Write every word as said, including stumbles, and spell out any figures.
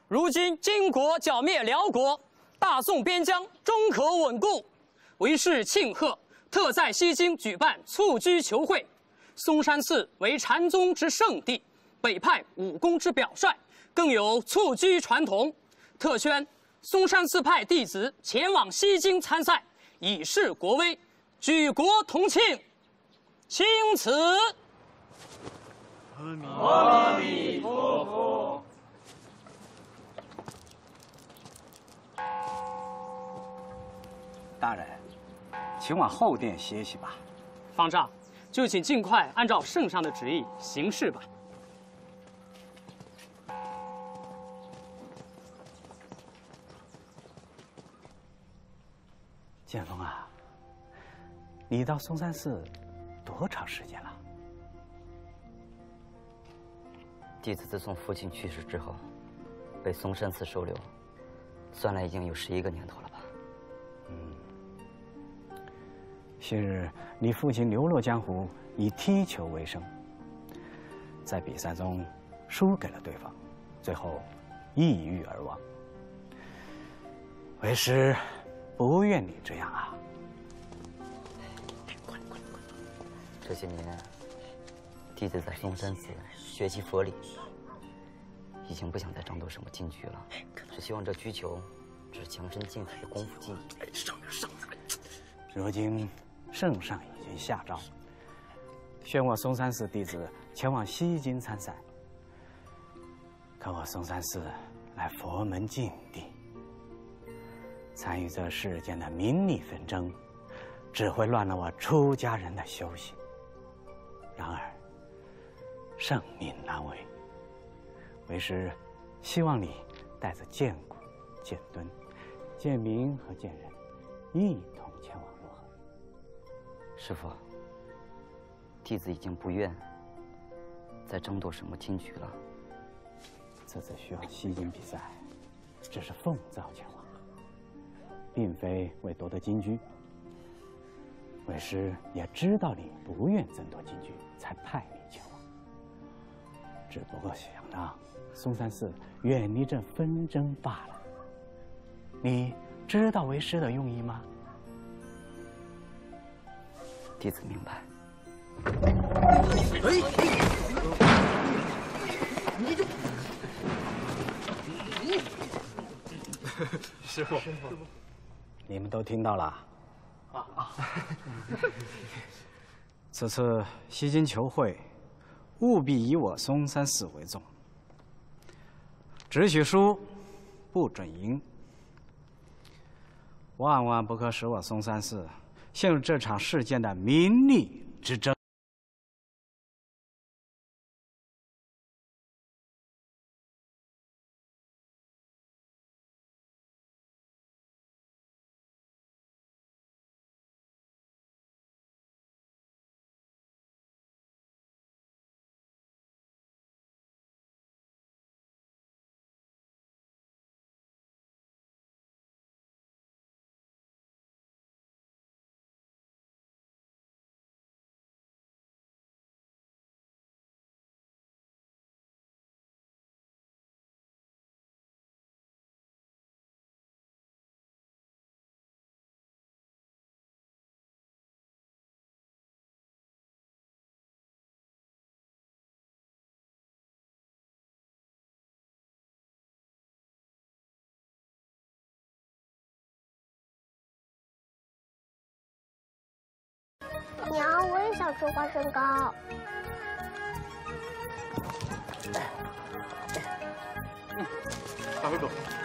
如今金国剿灭辽国，大宋边疆终可稳固。为是庆贺，特在西京举办蹴鞠球会。嵩山寺为禅宗之圣地，北派武功之表率，更有蹴鞠传统。特宣嵩山寺派弟子前往西京参赛，以示国威，举国同庆。钦此。 阿弥陀佛。 大人，请往后殿歇息吧。 方丈，就请尽快按照圣上的旨意行事吧。 剑锋啊，你到嵩山寺多长时间了？ 弟子自从父亲去世之后，被嵩山寺收留，算来已经有十一个年头了吧。 嗯。昔日你父亲流落江湖，以踢球为生，在比赛中输给了对方，最后抑郁而亡。为师不愿你这样啊！ 这些年，弟子在嵩山寺学习佛理，已经不想再争夺什么金局了，只希望这鞠球只是强身健体的功夫技艺。 上点上来！如今圣上已经下诏，宣我嵩山寺弟子前往西京参赛。可我嵩山寺乃佛门禁地，参与这世间的名利纷争，只会乱了我出家人的修行。然而，圣命难违，为师希望你带着剑骨、剑墩、剑明和剑人一同前往，如何？ 师父，弟子已经不愿再争夺什么金局了。 这次需要西京比赛，只是奉诏前往，并非为夺得金居。为师也知道你不愿争夺金居，才派你前往。只不过想让嵩山寺远离这纷争罢了。你知道为师的用意吗？ 弟子明白。 哎，你这， 师父，你们都听到了。啊啊！此次西京球会，务必以我嵩山寺为重，只许输，不准赢。万万不可使我嵩山寺陷入这场事件的名利之争。 娘，我也想吃花生糕。 嗯，大灰狗。